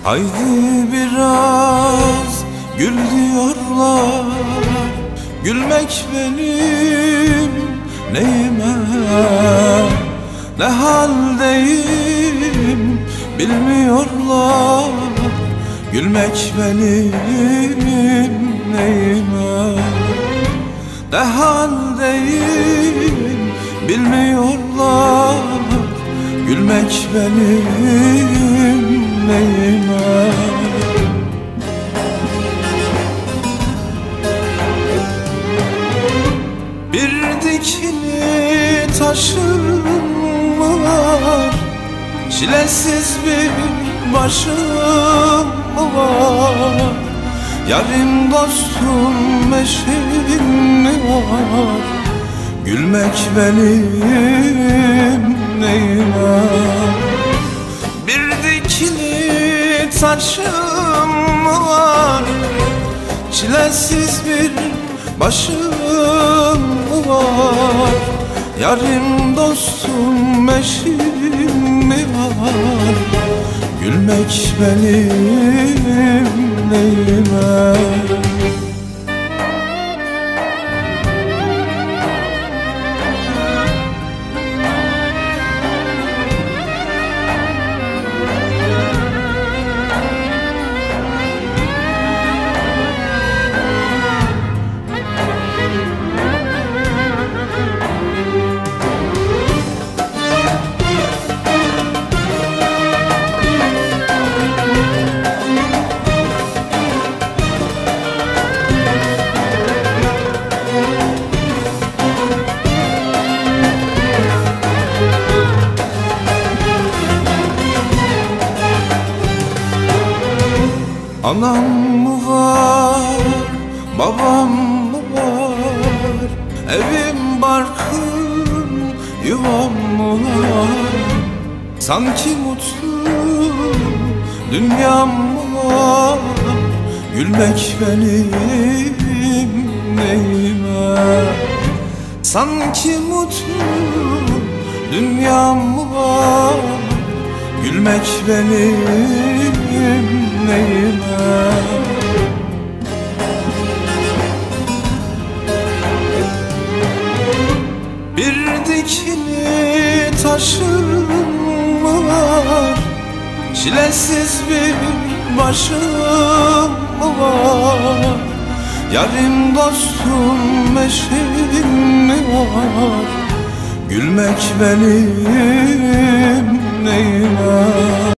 Haydi biraz gül diyorlar, gülmek benim neyime, ne haldeyim bilmiyorlar, gülmek benim neyime, ne haldeyim bilmiyorlar, gülmek benim neyime. Bir dikili taşım var, çilesiz bir başım var, yarim dostum eşim var, gülmek benim neyime. Bir dikili taşım var, çilesiz bir başım var, yarim dostum eşim var, gülmek benim neyime. Anam mı var, babam mı var, evim barkım, yuvam mı var? Sanki mutlu dünyam mı var, gülmek benim neyime? Sanki mutlu dünyam mı var, gülmek benim neyime? Bir dikili taşım var, çilesiz bir başım var, yarim dostum eşim var, gülmek benim neyime?